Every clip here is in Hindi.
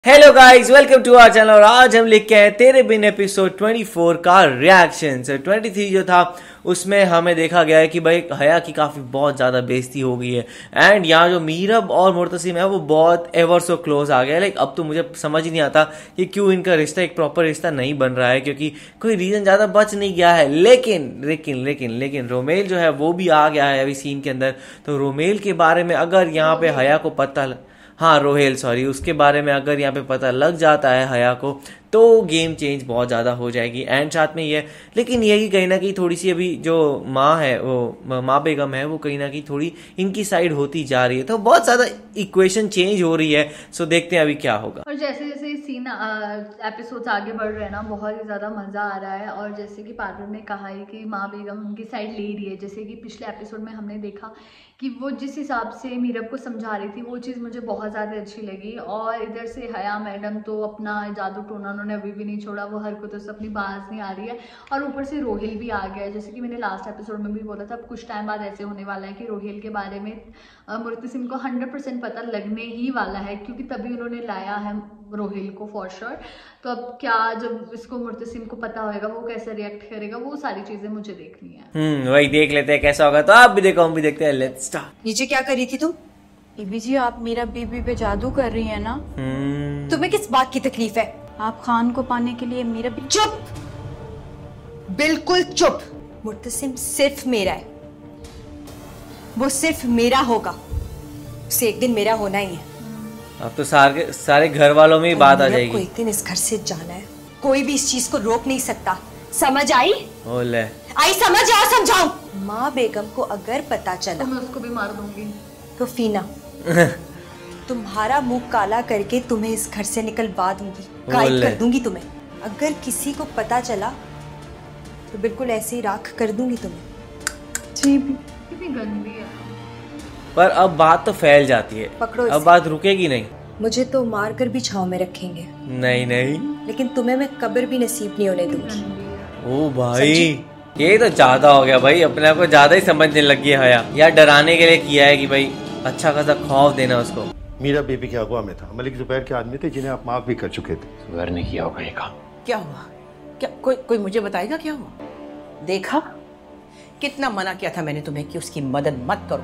Hello guys, welcome to our channel. और आज हम लेके आए तेरे बिन एपिसोड 24 का रिएक्शन। 23 जो था उसमें हमें देखा गया है कि भाई हया की काफ़ी बहुत ज़्यादा बेइज्जती हो गई है। एंड यहाँ जो मीरब और मुर्तसिम है वो बहुत एवर सो क्लोज आ गया है। लाइक अब तो मुझे समझ ही नहीं आता कि क्यों इनका रिश्ता एक प्रॉपर रिश्ता नहीं बन रहा है, क्योंकि कोई रीज़न ज़्यादा बच नहीं गया है। लेकिन रोमेल जो है वो भी आ गया है अभी सीन के अंदर। तो रोमेल के बारे में अगर यहाँ पे हया को पता, हाँ रोहेल सॉरी, उसके बारे में अगर यहाँ पे पता लग जाता है हया को तो गेम चेंज बहुत ज़्यादा हो जाएगी। एंड साथ में ये लेकिन यही कहीं ना कहीं थोड़ी सी अभी जो माँ है वो माँ बेगम है वो कहीं ना कहीं थोड़ी इनकी साइड होती जा रही है, तो बहुत ज़्यादा इक्वेशन चेंज हो रही है। सो देखते हैं अभी क्या होगा। और जैसे जैसे सीन एपिसोड्स आगे बढ़ रहे हैं ना, बहुत ही ज़्यादा मज़ा आ रहा है। और जैसे कि पार्वती ने कहा है कि माँ बेगम उनकी साइड ले रही है, जैसे कि पिछले एपिसोड में हमने देखा कि वो जिस हिसाब से मीरब को समझा रही थी वो चीज़ मुझे बहुत ज़्यादा अच्छी लगी। और इधर से हया मैडम तो अपना जादू टोना उन्होंने अभी भी नहीं छोड़ा, वो हरकतों से अपनी बाज नहीं आ रही है। और ऊपर से रोहिल भी आ गया है, जैसे कि मैंने लास्ट एपिसोड में भी बोला था, अब कुछ टाइम बाद ऐसे होने वाला है कि रोहिल के बारे में मुर्तसिम को 100% पता लगने ही वाला है, क्योंकि तभी उन्होंने लाया है रोहिल को फॉर श्योर। तो अब क्या जब इसको मुर्तसिम को पता होगा वो कैसे रिएक्ट करेगा, वो सारी चीजें मुझे देखनी है। वही देख लेते हैं कैसा होगा। तो आप भी देखो, हम भी देखते हैं। Let's start. नीचे क्या कर रही थी तुम? बीबी जी, आप मेरा बीबी पे जादू कर रही है ना? तुम्हें किस बात की तकलीफ है? आप खान को पाने के लिए मेरा चुप, बिल्कुल चुप। मुर्तसिम सिर्फ मेरा है, वो सिर्फ मेरा होगा, उसे एक दिन मेरा होना ही है। अब तो सारे घर वालों में ही बात आ जाएगी। एक दिन इस घर से जाना है, कोई भी इस चीज को रोक नहीं सकता, समझ आई? ओले आई समझ या समझाऊं? माँ बेगम को अगर पता चला तो मैं उसको भी मार दूंगी। तो फीना तुम्हारा मुंह काला करके तुम्हें इस घर से निकलवा दूंगी, गायब कर दूंगी तुम्हें। अगर किसी को पता चला तो बिल्कुल ऐसे ही राख कर दूंगी तुम्हें। जी कितनी गंदी है। पर अब बात तो फैल जाती है, पकड़ो अब बात रुकेगी नहीं। मुझे तो मार कर भी छांव में रखेंगे, नहीं, लेकिन तुम्हें मैं कब्र भी नसीब नहीं होने दूंगी। ओ भाई ये तो ज्यादा हो गया भाई, अपने आप को ज्यादा ही समझने लगी है हया। या डराने के लिए किया है कि भाई अच्छा खासा खौफ देना उसको। मीरा बेबी के अगवा में था मलिक जुबैर के आदमी थे जिन्हें आप माफ भी कर चुके थे। जुबैर ने किया होगा ये काम। क्या हुआ? क्या कोई मुझे बताएगा क्या हुआ? देखा कितना मना किया था मैंने तुम्हें कि उसकी मदद मत करो।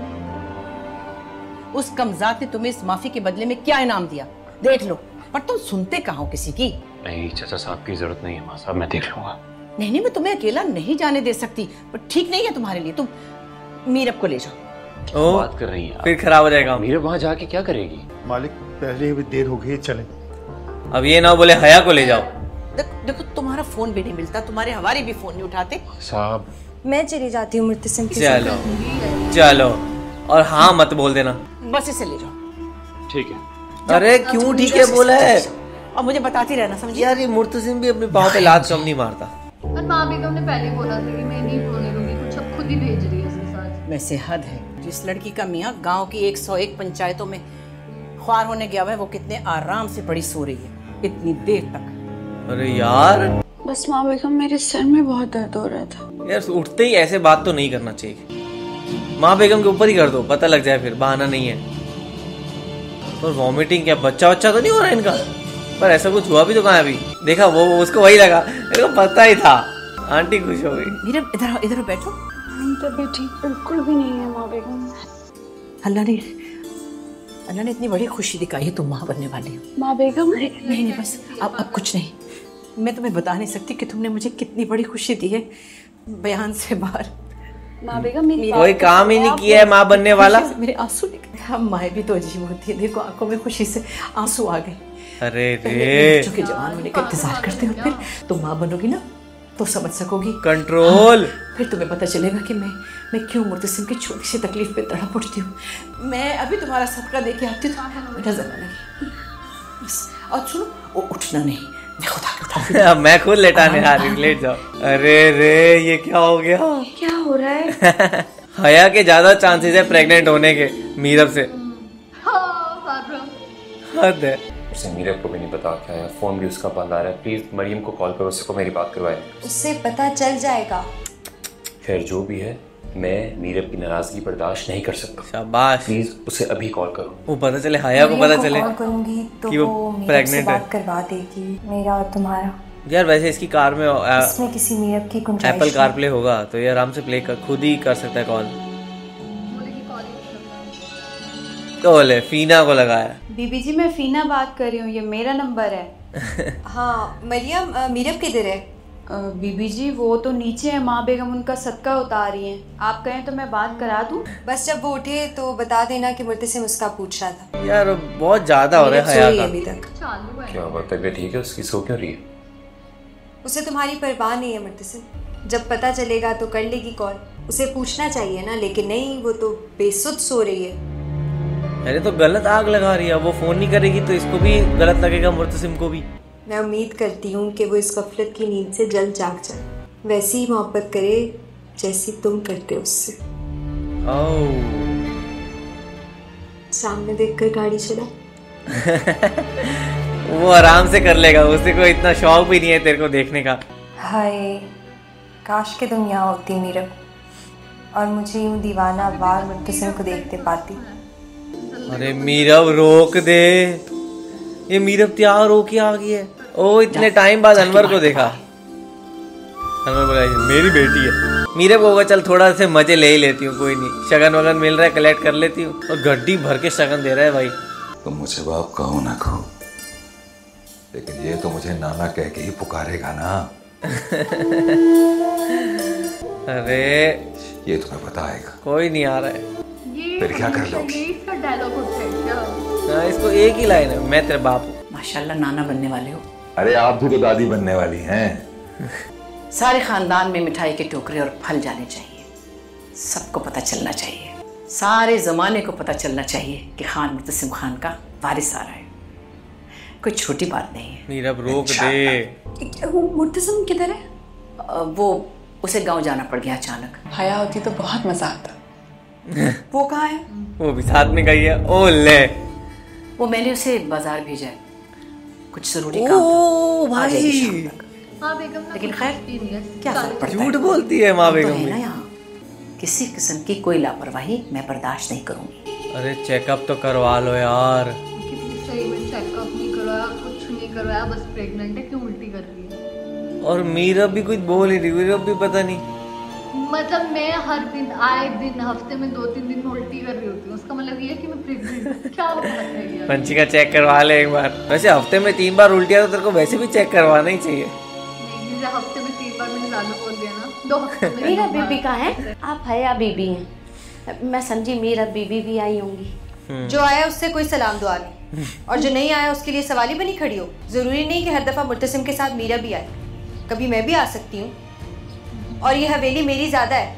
उस कमजात ने तुम्हें इस माफी के बदले में क्या इनाम दिया देख लो, पर तुम सुनते कहाँ हो किसी की। नहीं चाचा साहब की जरूरत नहीं है, माँ साहब मैं देख लूंगा। नहीं मैं तुम्हें अकेला नहीं जाने दे सकती, पर ठीक नहीं है तुम्हारे लिए। तुम मीरब को ले जाओ। ओ, बात कर रही हैं फिर खराब हो जाएगा। मीरा वहाँ जाके क्या करेगी? मालिक पहले ही देर हो गई, चलें। अब ये ना बोले हया को ले जाओ। देखो तुम्हारा फोन भी नहीं मिलता, तुम्हारे हमारे भी फोन नहीं उठाते। साहब मैं चली जाती हूँ मुर्तसिम के साथ। चलो और हाँ मत बोल देना। बस इसे ले जाओ। ठीक है। अरे क्यों ठीक है बोला है? और मुझे बताती रहना, समझी? यार ये मुर्तसिम भी अपने पाँव पे लात कम नहीं मारता। और माँ बेगम ने पहले बोला था कि मैं नहीं बोलने दूंगी, कुछ अब खुद ही भेज रही है इसके साथ। वैसे हद है, जिस लड़की का मियाँ गांव की 101 पंचायतों में ख्वार होने गया है, वो कितने आराम से पड़ी सो रही है इतनी देर तक। अरे यार बस माँ बेगम, मेरे सर में बहुत दर्द हो रहा था। यार उठते ही ऐसे बात तो नहीं करना चाहिए। माँ बेगम के ऊपर ही कर दो, पता लग जाए फिर, बहाना नहीं है। और वॉमिटिंग क्या, बच्चा तो नहीं हो रहा इनका? पर ऐसा कुछ हुआ भी तो कहाँ है अभी? देखा वो उसको वही लगा, मेरे को पता ही था। आंटी खुश हो गई। मीरा इधर बैठो। तबीयत ठीक बिल्कुल भी नहीं है माँ बेगम। अल्लाह ने इतनी बड़ी खुशी दिखाई है, तुम माँ बनने वाली हो। माँ बेगम नहीं बस अब कुछ नहीं। मैं तुम्हें बता नहीं सकती कि तुमने मुझे कितनी बड़ी खुशी दी है, बयान से बाहर। माँ बेगम मेरी कोई काम ही नहीं किया है माँ बनने वाला। मेरे आंसू निकले। हम माए भी तो अजीब होती है, देखो आंखों में खुशी से आंसू आ गए। अरे रे बच्चों के जवान होने का इंतजार करते हो, फिर तुम माँ बनोगी ना तो समझ सकोगी। कंट्रोल। फिर तुम्हें पता चलेगा कि मैं क्यों मुर्तसिम की छोटी सी तकलीफ पे तड़प उठती हूँ। मैं अभी तुम्हारा सदका दे के आती हूँ, नजर आना नहीं बस। और सुनो, उठना नहीं, मैं खुद आके उठा। मैं खुद लेटाने आ रही, लेट जाओ। अरे रे ये क्या हो गया? क्या हो रहा है? हया के ज्यादा चांसेस है प्रेग्नेंट होने के मीरब से। हद है। उसे मीरब को भी नहीं पता क्या है, फोन भी उसका बंद आ रहा है। प्लीज मरियम को कॉल करो, उसको मेरी बात करवाए। उससे पता चल जाएगा। खैर जो भी है, मैं मीरब की नाराजगी बर्दाश्त नहीं कर सकता। शाबाश। प्लीज उसे अभी कॉल करो। वो पता चले, हया को पता चले कॉल करूंगी तो कि वो मीरब से प्रेग्नेंट है। बात करवा देगी, मेरा और तुम्हारा। यार वैसे इसकी कार में इसमें किसी मीरब की गुंजाइश एप्पल कार प्ले होगा तो ये आराम से प्ले कर, खुद ही कर सकता है कॉल। तो बोले फीना को लगाया। बीबी जी मैं फीना बात कर रही हूँ, ये मेरा नंबर है। हाँ मरियम, मीरब किधर है? बीबी जी वो तो नीचे है, माँ बेगम उनका सदका उतार रही हैं। आप कहें तो मैं बात करा दूँ? बस जब वो उठे तो बता देना कि मुर्तसिम उसका पूछ रहा था। यार बहुत ज्यादा हो रहा है हया का। अभी तक चालू है। क्या बात, तबीयत ठीक है उसकी? सो क्यों रही है? उसे तुम्हारी परवाह नहीं है मुर्तसिम, जब पता चलेगा तो कर लेगी कॉल। उसे पूछना चाहिए ना, लेकिन नहीं, वो तो बेसुध सो रही है। अरे तो गलत आग लगा रही है, वो फोन नहीं करेगी तो इसको भी गलत लगेगा, मुर्तसिम को भी। मैं उम्मीद करती हूँ कि वो इस गफलत की नींद से जल्द जाग जाए, वैसी ही मोहब्बत करे जैसी तुम करते हो उससे। सामने देखकर गाड़ी चला। वो आराम से कर लेगा, उसे कोई इतना शौक भी नहीं है तेरे को देखने का। हाय काश के तुम यहाँ होती मीरब, और मुझे यूँ दीवाना वार मुर्तसिम को देखते पाती। अरे मीरब रोक दे, ये मीरब तैयार होके आ गई है। ओ इतने टाइम बाद अनवर को देखा। अनवर बोला मेरी बेटी है। मीरब होगा चल थोड़ा से मजे ले ही लेती हूँ, कोई नहीं, शगन वगन मिल रहा है कलेक्ट कर लेती हूँ। और गड्डी भर के शगन दे रहा है भाई। तुम मुझे बाप कहो ना कहो, लेकिन ये तो मुझे नाना कह के ही पुकारेगा ना। अरे ये तुम्हें पता आएगा। कोई नहीं आ रहा है। फिर क्या कर लोगी? इसका डायलॉग होता है क्या? हाँ, इसको एक ही लाइन है, मैं तेरे बाप हूँ। माशाल्लाह नाना बनने वाले हो। अरे आप भी तो दादी बनने वाली हैं। सारे खानदान में मिठाई के टोकरे और फल जाने चाहिए, सबको पता चलना चाहिए, सारे जमाने को पता चलना चाहिए कि खान मुर्तसिम खान का वारिस आ रहा है। कोई छोटी बात नहीं है। मीरब रोक दे। वो मुर्तसिम किधर है? वो उसे गांव जाना पड़ गया अचानक। हया होती तो बहुत मजा आता। वो कहाँ है? वो भी साथ में गई है। ओ ले, वो मैंने उसे बाजार भेजा है, कुछ जरूरी काम था, आ जाएगी शाम तक। हाँ बेगम, लेकिन खैर क्या फर्क पड़ता है, झूठ बोलती है माँ तो बेगम है ना भी। यहाँ। किसी किस्म की कोई लापरवाही मैं बर्दाश्त नहीं करूंगी। अरे चेकअप तो करवा लो यार। सही में चेकअप नहीं करवाया, कुछ नहीं करवाया, बस प्रेग्नेंट है, क्यों उल्टी कर रही है? और मीरब भी कुछ बोल नहीं रही, मीरब भी पता नहीं। मतलब मैं हर दिन, आए दिन, हफ्ते में 2-3 दिन में उल्टी कर रही होती हूँ, उसका मतलब ये है कि मैं प्रेग्नेंट। क्या बात है यार? पंची का चेक करवा ले एक बार। वैसे हफ्ते में 3 बार उल्टिया तो तेरे को वैसे भी चेक करवाना ही चाहिए। नहीं, जैसे हफ्ते में 3 बार मैंने ज्यादा बोल दिया ना, 2 हफ्ते में मीरा 2 बार। बीबी कहाँ है? आप हया बीबी हैं, मैं समझी मीरा बीबी भी आई होंगी। जो आया उससे कोई सलाम दुआ नहीं, और जो नहीं आया उसके लिए सवाल ही बनी खड़ी हो। जरूरी नहीं कि हर दफा मुर्तसिम के साथ मीरा भी आए, कभी मैं भी आ सकती हूँ, और ये हवेली मेरी ज्यादा है।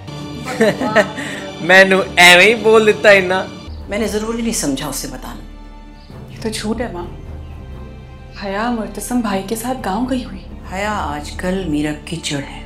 मैंने ऐਵੇਂ ही बोल देता है ना। मैंने जरूरी नहीं समझा उसे बताना। ये तो झूठ है माँ। हया मुर्तसिम भाई के साथ गांव गई हुई। हया आजकल मीरब की चिड़ है,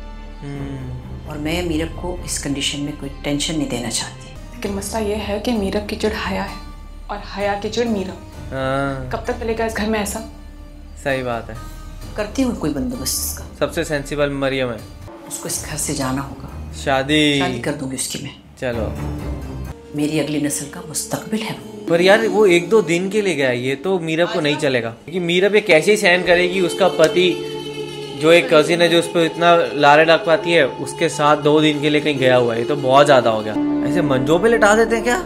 और मैं मीरब को इस कंडीशन में कोई टेंशन नहीं देना चाहती। लेकिन मसला ये है कि मीरब की चिड़ हया है और हया की चिड़ मीरब। हाँ कब तक चलेगा इस घर में ऐसा? सही बात है। करती हूँ कोई बंदोबस्त इसका। सबसे सेंसिबल मरियम है। उसको इस घर से जाना होगा, शादी कर दूंगी उसकी मैं। चलो, मेरी अगली नस्ल का मुस्तकबिल है वो। पर यार वो 1-2 दिन के लिए गया, ये तो मीरब को नहीं चलेगा। क्योंकि मीरब ये कैसे सहन करेगी, उसका पति जो एक कजिन है जो उस पर इतना लारे डाक पाती है, उसके साथ 2 दिन के लिए कहीं गया हुआ है। ये तो बहुत ज्यादा हो गया। ऐसे मंजो पे लिटा देते हैं क्या?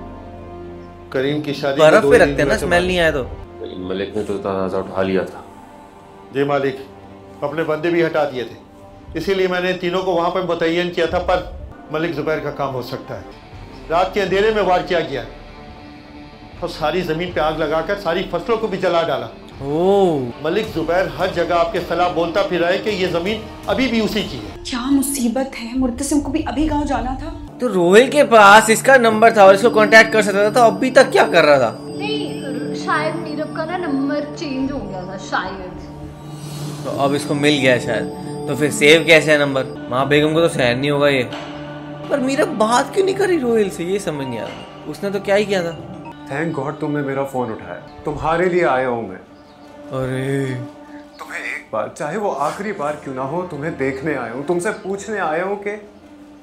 करीम की शादी बर्फ पे रखते हैं ना, स्मेल नहीं आया तो। लेकिन मलिक ने तो तनाज़ा उठा लिया था। जी मालिक, अपने बंदे भी हटा दिए थे, इसीलिए मैंने तीनों को वहाँ पर मुतय्यन किया था, पर मलिक ज़ुबैर का काम हो सकता है। रात के अंधेरे में वार किया गया और सारी ज़मीन पे आग लगाकर सारी फसलों को भी जला डाला। मलिक ज़ुबैर हर जगह आपके खिलाफ बोलता फिर रहा है कि ये ज़मीन अभी भी उसी की है। क्या मुसीबत है, मुर्तसिम को भी अभी गाँव जाना था। तो रोहिल के पास इसका नंबर था और इसको कांटेक्ट कर सकता था, तो अभी तक क्या कर रहा था? नहीं, शायद मीरब का ना नंबर चेंज हो गया था शायद, तो अब इसको मिल गया शायद। तो फिर सेव कैसे है नंबर? माँ बेगम को तो सहन नहीं होगा ये। पर मीरब बात क्यों नहीं करी रोहिल से, ये समझ नहीं आ रहा। उसने तो क्या ही किया था। थैंक गॉड तुमने मेरा फोन उठाया, तुम्हारे लिए आया हूँ मैं। अरे तुम्हें एक बार, चाहे वो आखिरी बार क्यों ना हो, तुम्हें देखने आया हूँ, तुमसे पूछने आया हूँ कि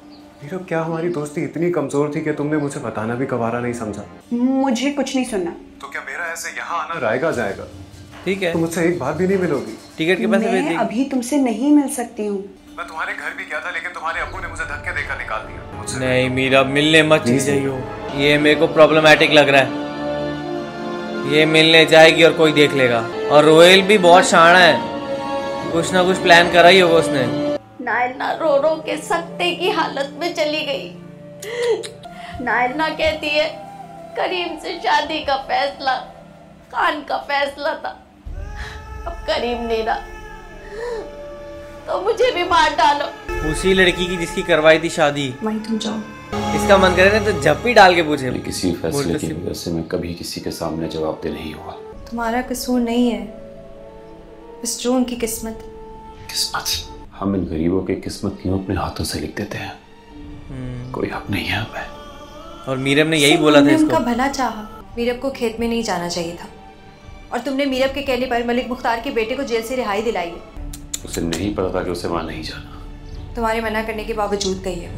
मीरब, क्या हमारी दोस्ती इतनी कमजोर थी कि तुमने मुझे बताना भी गवारा नहीं समझा? मुझे कुछ नहीं सुनना। तो क्या मेरा ऐसे यहाँ आना रायगा जाएगा? ठीक है, तुम मुझसे एक बात भी नहीं मिलोगी? टिकट के पैसे भेज मैं देगी। अभी तुमसे नहीं मिल सकती हूँ। मैं तुम्हारे घर भी गया था, लेकिन तुम्हारे अब्बू ने मुझे धक्के देकर निकाल दिया। मुझसे नहीं मीरा, मिलने मत चली जाइयो, ये मेरे को प्रॉब्लमेटिक लग रहा है। ये मिलने जाएगी और कोई देख लेगा। और रोहेल भी बहुत शाना है, कुछ ना कुछ प्लान करा ही होगा उसने। नायला रो रो के सकते की हालत में चली गई। नायला कहती है करीम से शादी का फैसला खान का फैसला था, अब करीम नहीं रहा तो मुझे भी मार डालो। उसी लड़की की जिसकी करवाई थी शादी। वहीं तुम जाओ। इसका मन करे ना तो झप्पी डाल के पूछे। किसी फैसले की वजह से मैं कभी किसी के सामने जवाबदेह नहीं हुआ। तुम्हारा कसूर नहीं है, बस जो उनकी किस्मत। किस्मत? हम इन गरीबों की किस्मत क्यों अपने हाथों से लिख देते हैं? कोई हक नहीं है हमें। और मीरब ने यही बोला था इसको। उनका भला चाहा। मीरब को खेत में नहीं जाना चाहिए था, और तुमने मीरब के कहने पर मलिक मुख्तार के बेटे को जेल से रिहाई दिलाई है। उसे नहीं पता था कि उसे वहां नहीं जाना। तुम्हारे मना करने के बावजूद गई है।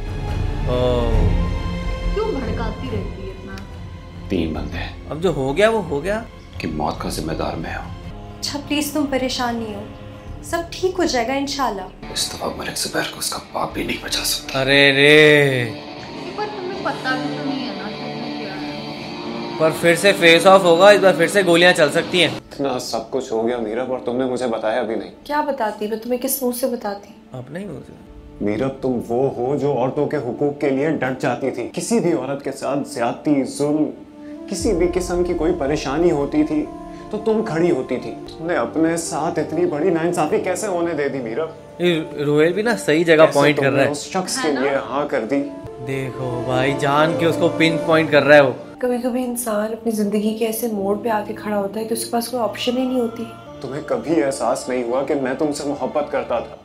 क्यों भड़काती रहती है इतना? 3 बंदे। अब जो हो गया वो हो गया, कि मौत का जिम्मेदार मैं हूँ। अच्छा प्लीज तुम परेशान नहीं हो, सब ठीक हो जाएगा इंशाल्लाह। इस दफा मलिक जुबैर को उसका बाप भी नहीं बचा सकता। अरे रे, पर तुम्हें पता भी तो नहीं है ना तुमने क्या है। पर फिर से फेस ऑफ होगा, इस बार फिर से गोलियां चल सकती हैं। इतना सब कुछ हो गया मीरब, और तुमने मुझे बताया भी नहीं। क्या बताती? मैं तुम्हें किस मुंह से बताती? अब नहीं हो मीरब, तुम वो हो जो औरतों के हुकूक के लिए डट जाती थी। किसी भी औरत के साथ ज्यादती, जुल्म, किसी भी किस्म की कोई परेशानी होती थी तो तुम खड़ी होती थी। तुमने अपने साथ इतनी बड़ी नाइंसाफी कैसे होने दे दी मीरब? रोहेल भी ना सही जगह पॉइंट कर रहा है। उस शख्स के लिए हाँ कर दी। देखो भाई, जान के उसको पिन पॉइंट कर रहा है वो। कभी कभी इंसान अपनी जिंदगी के ऐसे मोड़ पे आके खड़ा होता है कि उसके पास कोई ऑप्शन ही नहीं होती। तुम्हें कभी एहसास नहीं हुआ कि मैं तुमसे मोहब्बत करता था?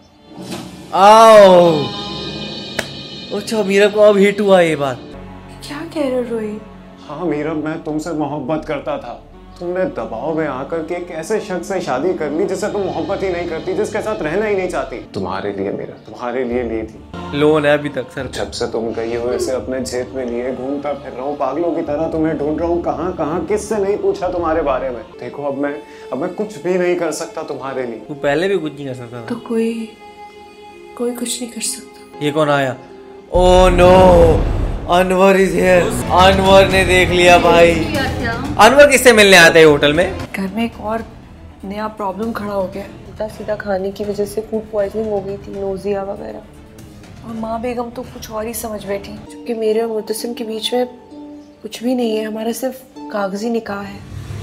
आओ, अच्छा मीरब को अब हिट हुआ ये बात। क्या कह रहे हो रोहित? हाँ मीरब, मैं तुमसे मोहब्बत करता था। तुमने दबाव में आकर के एक ऐसे शख्स से शादी कर ली जिससे तुम मोहब्बत ही नहीं करती, जिसके साथ रहना ही नहीं चाहती। तुम्हारे लिए मेरा, तुम्हारे लिए ली थी। लोन है अभी तक सर। जब से तुम गई हो ऐसे अपने जेब में लिए घूमता फिर रहा हूँ, पागलों की तरह तुम्हें ढूंढ रहा हूँ। कहाँ कहाँ किससे नहीं पूछा तुम्हारे बारे में। देखो अब मैं कुछ भी नहीं कर सकता तुम्हारे लिए। तू पहले भी कुछ नहीं कर सकता था। तो कोई कुछ नहीं कर सकता। ये कौन आया? Oh no, Anwar is here. Anwar ने देख लिया भाई। अनवर किससे मिलने आता है होटल में? घर में एक और नया प्रॉब्लम खड़ा हो गया। उल्टा सीधा खाने की वजह से फूड पॉइजनिंग हो गई थी, नोजिया वगैरह। और माँ बेगम तो कुछ और ही समझ बैठी, जबकि मेरे और मुतसिम के बीच में कुछ भी नहीं है, हमारा सिर्फ कागजी निकाह है।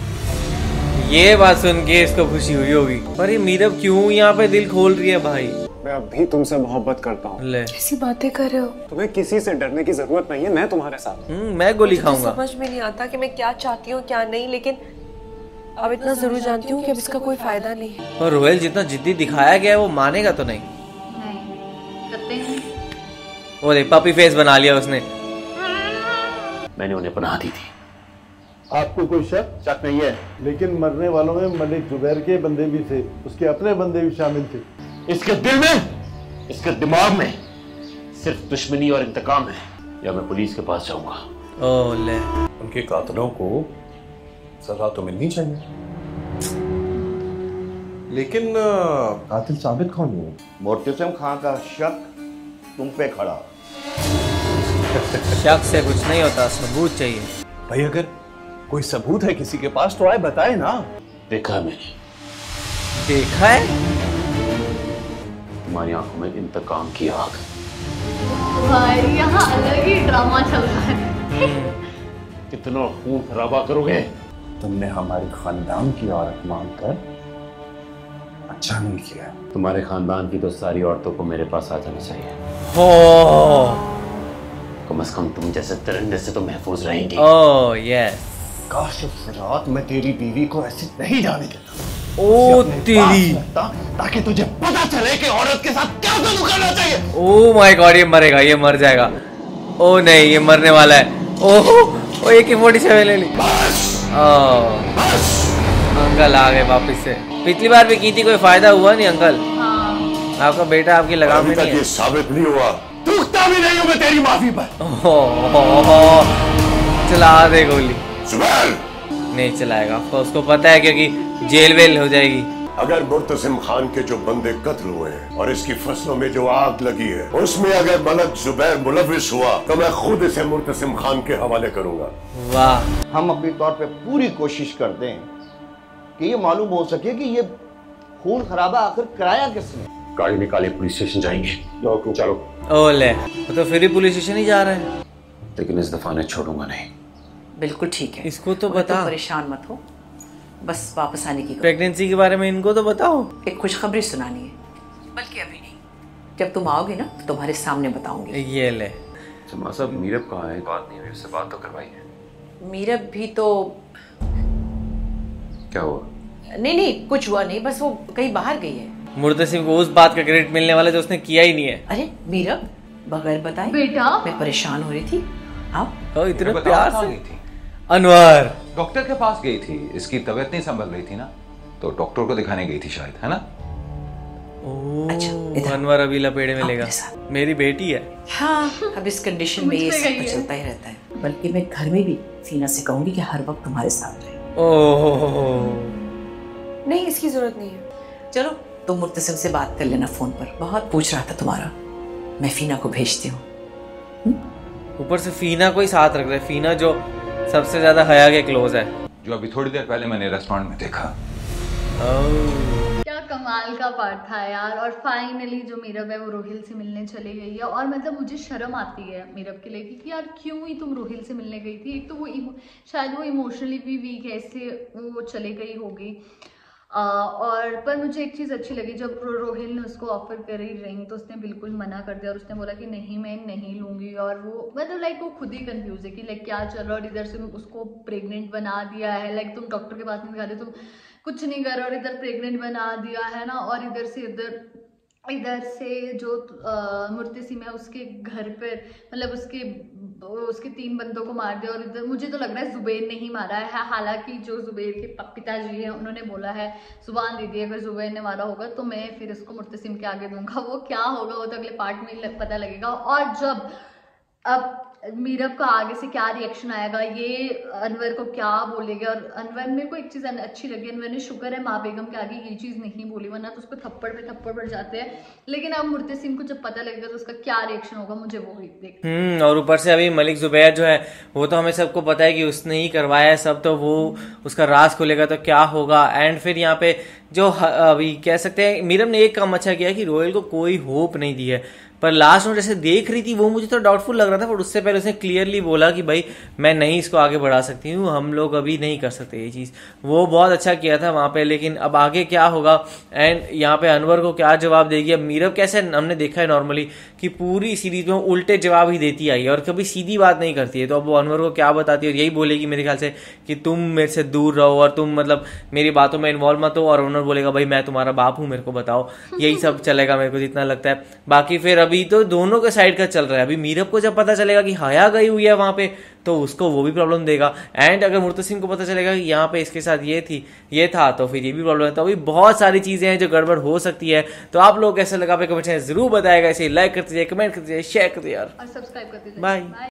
ये बात सुन के इसको खुशी हुई होगी। पर ये मीरब क्यों यहाँ पे दिल खोल रही है भाई? मैं अब भी तुमसे मोहब्बत करता हूँ। कैसी बातें कर रहे हो? तुम्हें किसी से डरने की जरूरत नहीं है, मैं तुम्हारे साथ। मैं गोली खाऊंगा। समझ में नहीं आता कि मैं क्या चाहती हूँ क्या नहीं, लेकिन अब इतना जरूर जानती हूँ कि अब इसका कोई फायदा नहीं है। पर रोहेल जितना जिद्दी दिखाया गया है वो मानेगा तो नहीं। करते हैं। वो देख पपी फेस बना लिया उसने। मैंने उन्हें पनाह दी थी। आपको कोई शक नहीं है, लेकिन मरने वालों में मलिक जुबैर के बंदे भी थे, उसके अपने बंदे भी शामिल थे। इसके दिल में, इसके दिमाग में सिर्फ दुश्मनी और इंतकाम है, या मैं पुलिस के पास जाऊंगा। ओले, उनके कातलों को सजा तो मिलनी चाहिए, लेकिन कातिल साबित कौन हुआ? मुर्तसिम खान का शक तुम पे खड़ा। शक से कुछ नहीं होता, सबूत चाहिए। भाई अगर कोई सबूत है किसी के पास तो आए बताए ना। देखा है मैंने। देखा है? तुम्हारी आंखों में इंतकाम की आग। भाई यहाँ अलग ही ड्रामा चल रहा है। कितना खून खराबा करोगे? तुमने हमारे खानदान की औरत मांगकर अच्छा नहीं किया। तुम्हारे खानदान की तो सारी औरतों को मेरे पास आ जाना चाहिए। कम से कम तुम जैसे तिरंगे से तो महफूज रहेंगे। Oh yes. काश उस रात मैं तेरी बीवी को ऐसे नहीं जाने देता। ओ तेरी, ताकि तुझे पता चले कि औरत के साथ क्या जुल्म करना चाहिए। ओह माय गॉड, ये मरेगा, ये मर जाएगा। ओ नहीं, ये मरने वाला है। ओह AK-47 ले ली। अंकल आ गए वापस से। पिछली बार भी की थी, कोई फायदा हुआ नहीं अंकल। आपका बेटा आपकी लगाम में नहीं है। ये साबित नहीं हुआ थूकता भी नहीं हूं मैं तेरी माफी पर। चला दे गोली। जुबैर नहीं चलाएगा, उसको पता है क्योंकि जेल वेल हो जाएगी। अगर मुर्तसिम खान के जो बंदे कत्ल हुए हैं और इसकी फसलों में जो आग लगी है उसमें अगर मलक जुबैर मुलविस हुआ तो मैं खुद इसे मुर्तसिम खान के हवाले करूंगा। वाह। हम अपने तौर पे पूरी कोशिश करते हैं कि ये मालूम हो सके कि ये खून खराबा आखिर कराया किसने। गाड़ी निकाले, पुलिस स्टेशन जाएंगे। चलो। ओले, तो फिर भी पुलिस स्टेशन ही जा रहे हैं। लेकिन इस दफा ने छोड़ूंगा नहीं। बिल्कुल ठीक है, इसको तो बता। तो परेशान मत हो, बस वापस आने की। प्रेगनेंसी के बारे में इनको तो बताओ। एक खुशखबरी सुनानी है, बल्कि अभी नहीं, जब तुम आओगे ना तो तुम्हारे सामने बताऊंगी। ये ले। माँ साहब मीरब कहाँ है? बात नहीं हुई उससे, बात तो करवाई है। मीरब भी तो क्या हुआ? नहीं कुछ हुआ नहीं, बस वो कहीं बाहर गई है। मुर्तसिम को उस बात का क्रेडिट मिलने वाला जो उसने किया ही नहीं है। अरे मीरब बगैर बताए बेटा मैं परेशान हो रही थी। आओ इतने प्यार से गई थी। अनवर डॉक्टर के पास गई थी, इसकी तबीयत नहीं संभल रही थी ना, तो डॉक्टर को दिखाने गई थी शायद, है ना? अच्छा, अनवर अभी लपेड़े में लेगा। मेरी बेटी है। हाँ, अब इस कंडीशन में ये सब तो चलता ही रहता है। बल्कि मैं घर में भी सीना से कहूंगी कि हर वक्त तुम्हारे साथ रहे। ओह नहीं, इसकी जरूरत नहीं है। चलो तुम मुर्तसिम से बात कर लेना फोन पर, बहुत पूछ रहा था तुम्हारा। मैं फीना को भेजती हूँ। ऊपर से फीना को ही साथ रख रहे। फीना जो सबसे ज्यादा हया के क्लोज है, जो अभी थोड़ी देर पहले मैंने रेस्टोरेंट में देखा। क्या कमाल का पार्ट था यार। और फाइनली जो मीरब है वो रोहिल से मिलने चली गई है। और मतलब मुझे शर्म आती है मीरब के लिए कि यार क्यों ही तुम रोहिल से मिलने गई थी। एक तो वो शायद वो इमोशनली भी वीक है, इससे वो चली गई होगी। और पर मुझे एक चीज़ अच्छी लगी, जब रोहिल ने उसको ऑफर करी रिंग तो उसने बिल्कुल मना कर दिया और उसने बोला कि नहीं मैं नहीं लूँगी। और वो मतलब लाइक वो खुद ही कंफ्यूज है कि लाइक क्या चल रहा है। और इधर से उसको प्रेग्नेंट बना दिया है, लाइक तुम डॉक्टर के पास नहीं दिखा रहे, तुम कुछ नहीं कर रहे और इधर प्रेग्नेंट बना दिया है ना। और इधर से जो मुर्तसिम है उसके घर पर मतलब उसके 3 बंदों को मार दिया। और इधर मुझे तो लग रहा है जुबैर ने ही मारा है। हालांकि जो जुबैर के पिताजी हैं उन्होंने बोला है, जुबान दे दी, अगर जुबैर ने मारा होगा तो मैं फिर इसको मुर्तसिम के आगे दूंगा। वो क्या होगा वो तो अगले पार्ट में पता लगेगा। और जब अब मीरब का आगे से क्या रिएक्शन आएगा, ये अनवर को क्या बोलेगा। और अनवर मेरे को एक चीज़ अच्छी लगी, अनवर ने शुक्र है माँ बेगम के आगे ये चीज़ नहीं बोली, वरना तो उसको थप्पड़ पे थप्पड़ पड़ जाते हैं। लेकिन अब मुर्तसिम को जब पता लगेगा तो उसका क्या रिएक्शन होगा, मुझे वो देख। और ऊपर से अभी मलिक जुबैर जो है वो तो हमें सबको पता है कि उसने ही करवाया है सब, तो वो उसका राज खोलेगा तो क्या होगा। एंड फिर यहाँ पे जो अभी कह सकते हैं मीरब ने एक काम अच्छा किया कि रोहिल को कोई होप नहीं दी है, पर लास्ट में जैसे देख रही थी वो मुझे तो डाउटफुल लग रहा था। पर उससे पहले उसने क्लियरली बोला कि भाई मैं नहीं इसको आगे बढ़ा सकती हूँ, हम लोग अभी नहीं कर सकते ये चीज़। वो बहुत अच्छा किया था वहाँ पे। लेकिन अब आगे क्या होगा एंड यहाँ पे अनवर को क्या जवाब देगी। अब मीरब कैसे हमने देखा है नॉर्मली कि पूरी सीरीज में उल्टे जवाब ही देती आई है और कभी सीधी बात नहीं करती है। तो अब वो अनवर को क्या बताती है और यही बोलेगी मेरे ख्याल से कि तुम मेरे से दूर रहो और तुम मतलब मेरी बातों में इन्वॉल्व मत हो। और अनवर बोलेगा भाई मैं तुम्हारा बाप हूँ, मेरे को बताओ। यही सब चलेगा मेरे को जितना लगता है। बाकी फिर अभी तो दोनों के साइड का चल रहा है। अभी मीरब को जब पता चलेगा कि हया गई हुई है वहां पे तो उसको वो भी प्रॉब्लम देगा। एंड अगर मुर्तसिम को पता चलेगा कि यहाँ पे इसके साथ ये था तो फिर ये भी प्रॉब्लम है। तो अभी बहुत सारी चीजें हैं जो गड़बड़ हो सकती है। तो आप लोग कैसे लगा पे कमेंट जरूर बताएगा। इसे लाइक करते जाइए, कमेंट करते जाइए, शेयर करते जाइए और सब्सक्राइब करते जाइए। बाय।